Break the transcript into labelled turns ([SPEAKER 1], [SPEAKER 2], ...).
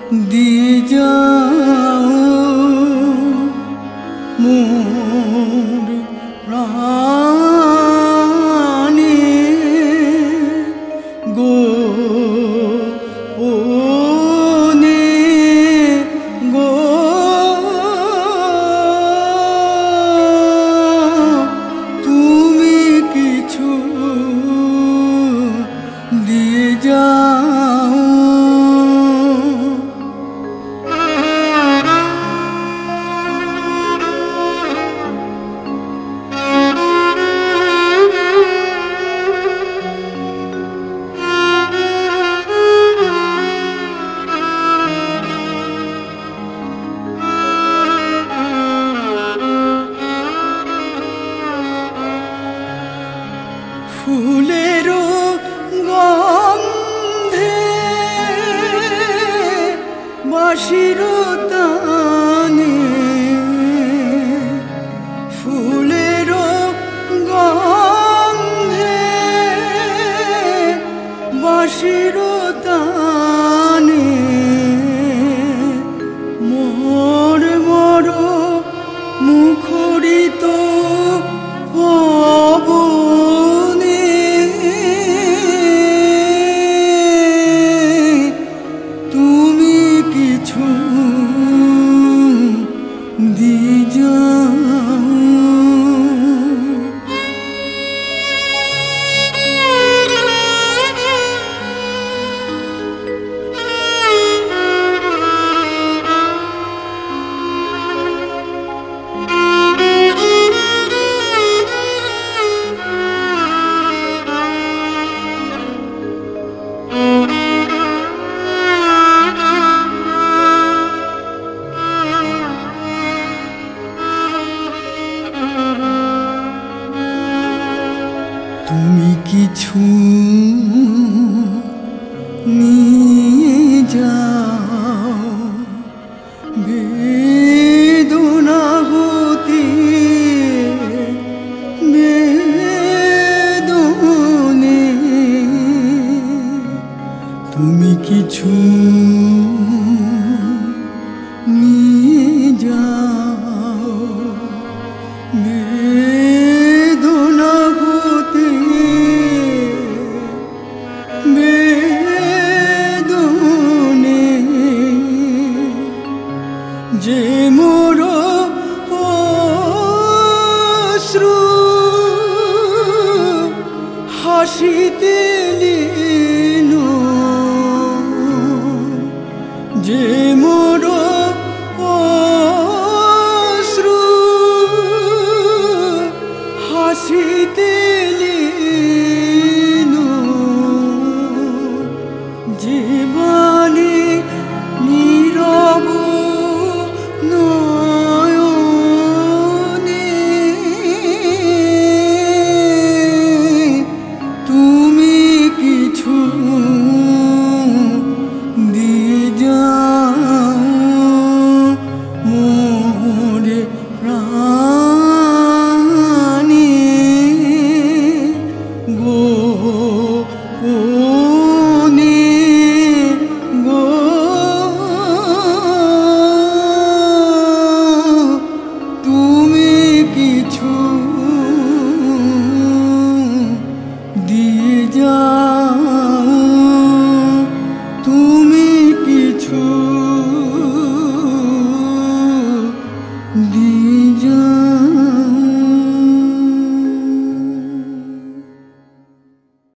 [SPEAKER 1] দিয়ে যাও মোর প্রাণে গোপনে গো তুমি কিছু দিয়ে যাও ফুলেরও গন্ধে বাঁশির তানে ফুলেরও গন্ধে বাঁশির তানে মোর মোর মুখরিত পবনে তুমি কিছু দিয়ে যাও তুমি কিছু নিয়ে যাও বেদনা হতে বেদনে তুমি কিছু নিয়ে যাও বেদনা হতে বেদনে যে মোর অশ্রু হাসিতে লীন যে মোর অশ্রু হাসিতে লীন জীবনে নীরব নয়নে তুমি কিছু দিয়ে যাও মোর প্রাণে গোপনে গো তুমি কিছু